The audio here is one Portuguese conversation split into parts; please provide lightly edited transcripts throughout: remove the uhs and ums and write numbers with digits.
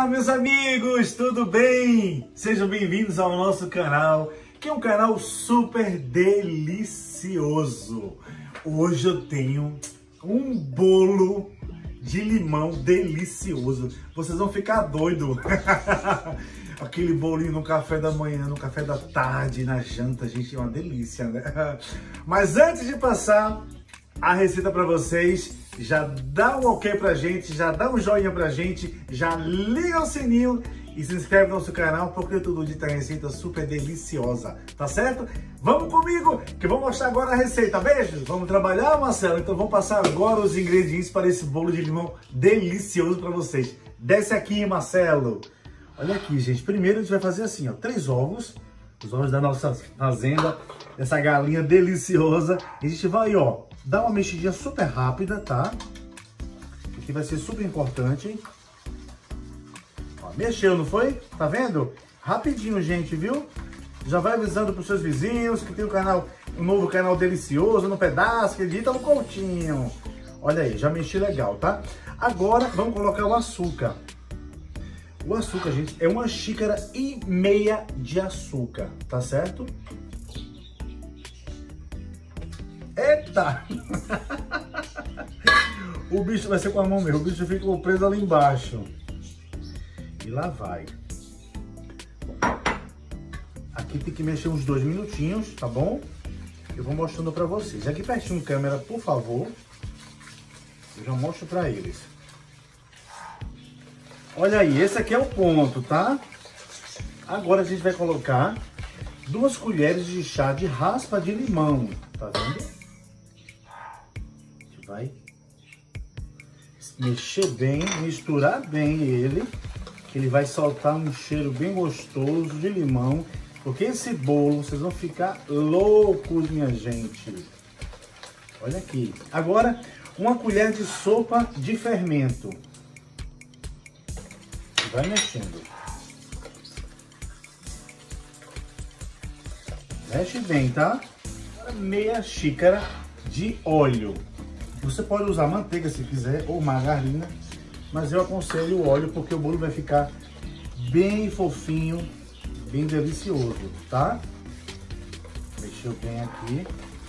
Olá, meus amigos, tudo bem? Sejam bem-vindos ao nosso canal, que é um canal super delicioso. Hoje eu tenho um bolo de limão delicioso. Vocês vão ficar doidos. Aquele bolinho no café da manhã, no café da tarde, na janta, gente, é uma delícia, né? Mas antes de passar a receita para vocês, já dá um ok pra gente, já dá um joinha pra gente, já liga o sininho e se inscreve no nosso canal, porque todo dia tem receita super deliciosa, tá certo? Vamos comigo, que eu vou mostrar agora a receita. Beijos! Vamos trabalhar, Marcelo? Então vamos passar agora os ingredientes para esse bolo de limão delicioso para vocês. Desce aqui, Marcelo! Olha aqui, gente. Primeiro a gente vai fazer assim, ó, 3 ovos, os ovos da nossa fazenda, essa galinha deliciosa. E a gente vai, ó, dar uma mexidinha super rápida, tá? Aqui vai ser super importante, hein? Ó, mexeu, não foi? Tá vendo? Rapidinho, gente, viu? Já vai avisando pros seus vizinhos que tem um novo canal delicioso no pedaço, que digita no Coutinho. Olha aí, já mexi legal, tá? Agora vamos colocar o açúcar. O açúcar, gente, é 1,5 xícaras de açúcar, tá certo? Eita! O bicho vai ser com a mão mesmo, o bicho ficou preso ali embaixo. E lá vai. Aqui tem que mexer uns 2 minutinhos, tá bom? Eu vou mostrando pra vocês. Aqui pertinho de câmera, por favor. Eu já mostro pra eles. Olha aí, esse aqui é o ponto, tá? Agora a gente vai colocar 2 colheres de chá de raspa de limão, tá vendo? A gente vai mexer bem, misturar bem ele, que ele vai soltar um cheiro bem gostoso de limão, porque esse bolo vocês vão ficar loucos, minha gente. Olha aqui. Agora, 1 colher de sopa de fermento. Vai mexendo. Mexe bem, tá? Agora, meia xícara de óleo. Você pode usar manteiga se quiser, ou margarina, mas eu aconselho o óleo porque o bolo vai ficar bem fofinho, bem delicioso, tá? Mexeu bem aqui.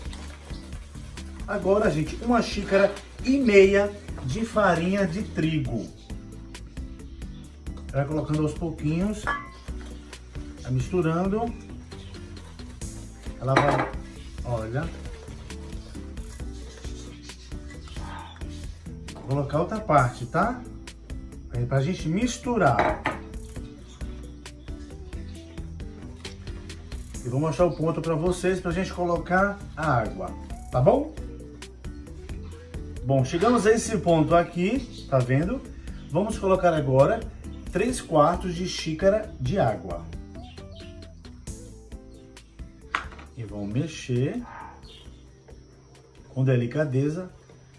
Agora, gente, 1,5 xícaras de farinha de trigo. Vai colocando aos pouquinhos, vai misturando. Ela vai, olha. Vou colocar outra parte, tá? Aí pra gente misturar. E vou mostrar o ponto pra vocês, pra gente colocar a água, tá bom? Bom, chegamos a esse ponto aqui, tá vendo? Vamos colocar agora 3/4 de xícara de água. E vamos mexer com delicadeza.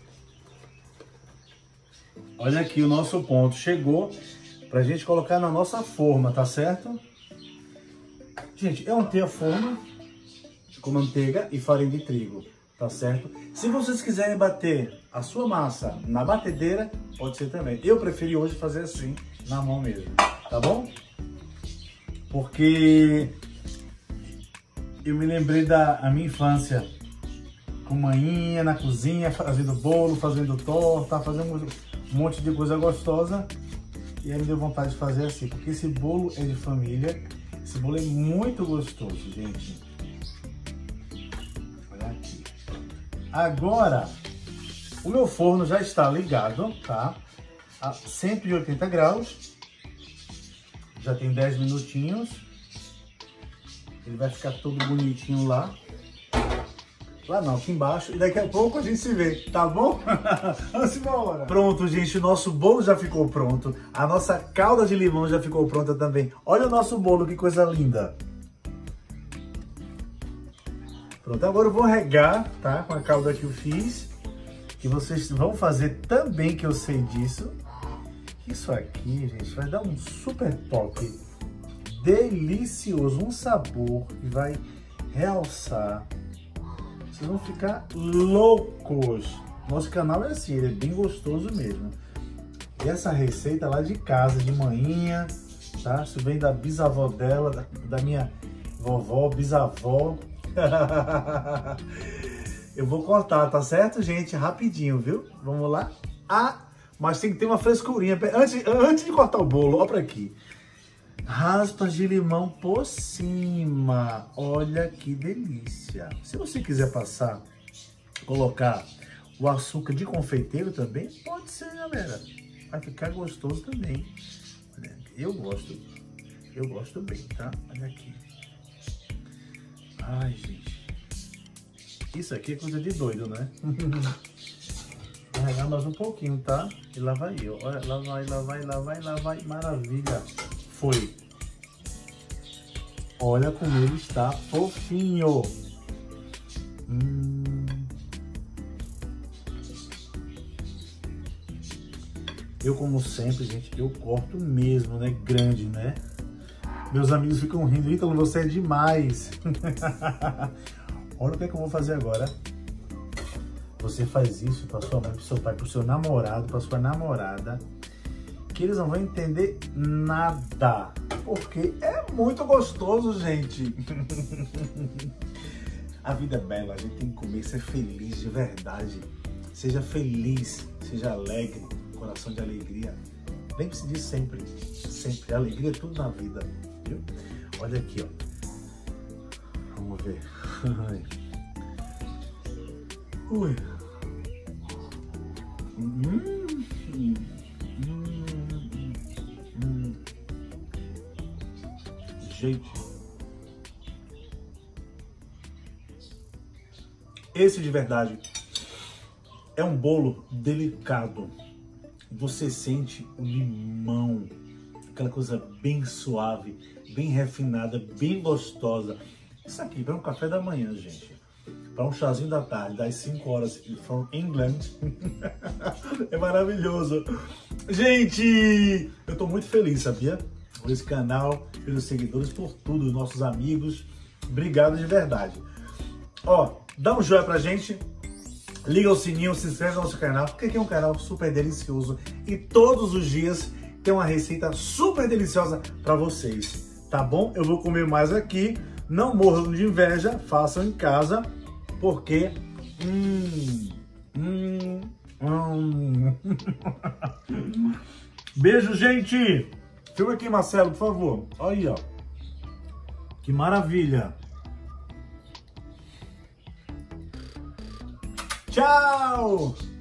Olha aqui o nosso ponto. Chegou pra gente colocar na nossa forma, tá certo? Gente, eu untei a forma com manteiga e farinha de trigo, tá certo? Se vocês quiserem bater a sua massa na batedeira, pode ser também. Eu preferi hoje fazer assim, na mão mesmo, tá bom? Porque eu me lembrei da minha infância, com manhinha na cozinha, fazendo bolo, fazendo torta, fazendo um monte de coisa gostosa. E aí me deu vontade de fazer assim, porque esse bolo é de família, esse bolo é muito gostoso, gente. Olha aqui. Agora, o meu forno já está ligado, tá? A 180 graus. Já tem 10 minutinhos. Ele vai ficar todo bonitinho lá. Lá não, aqui embaixo. E daqui a pouco a gente se vê, tá bom? Vamos embora. Pronto, gente, o nosso bolo já ficou pronto. A nossa calda de limão já ficou pronta também. Olha o nosso bolo, que coisa linda. Pronto, agora eu vou regar, tá? Com a calda que eu fiz. Que vocês vão fazer também, que eu sei disso. Isso aqui, gente, vai dar um super toque delicioso, um sabor que vai realçar. Vocês vão ficar loucos. Nosso canal é assim, ele é bem gostoso mesmo. E essa receita é lá de casa, de manhinha, tá? Isso vem da bisavó dela, da minha vovó, bisavó. Eu vou cortar, tá certo, gente? Rapidinho, viu? Vamos lá. Ah, mas tem que ter uma frescurinha. Antes de cortar o bolo, olha pra aqui. Raspas de limão por cima. Olha que delícia. Se você quiser passar, colocar o açúcar de confeiteiro também, pode ser, galera. Vai ficar gostoso também. Eu gosto bem, tá? Olha aqui. Ai, gente. Isso aqui é coisa de doido, né? Carregar mais um pouquinho, tá? E lá vai eu. Olha, lá vai, lá vai, lá vai, lá vai. Maravilha. Foi. Olha como ele está fofinho. Eu, como sempre, gente, eu corto mesmo, né? Grande, né? Meus amigos ficam rindo. Ítalo, você é demais. Olha o que é que eu vou fazer agora. Você faz isso para sua mãe, para seu pai, para o seu namorado, para sua namorada, que eles não vão entender nada. Porque é muito gostoso, gente. A vida é bela, a gente tem que comer, ser feliz de verdade. Seja feliz, seja alegre, coração de alegria. Lembre-se disso sempre, sempre. Alegria é tudo na vida, viu? Olha aqui, ó. Vamos ver. Ui. Gente, esse de verdade é um bolo delicado. Você sente o limão, aquela coisa bem suave, bem refinada, bem gostosa. Isso aqui para um café da manhã, gente. Para um chazinho da tarde, das 5 horas, from England. É maravilhoso. Gente, eu tô muito feliz, sabia? Por esse canal, pelos seguidores, por tudo, nossos amigos. Obrigado de verdade. Ó, dá um joinha pra gente. Liga o sininho, se inscreve no nosso canal, porque aqui é um canal super delicioso. E todos os dias tem uma receita super deliciosa para vocês. Tá bom? Eu vou comer mais aqui. Não morram de inveja, façam em casa. Porque... Beijo, gente! Filma aqui, Marcelo, por favor. Olha aí, ó. Que maravilha! Tchau!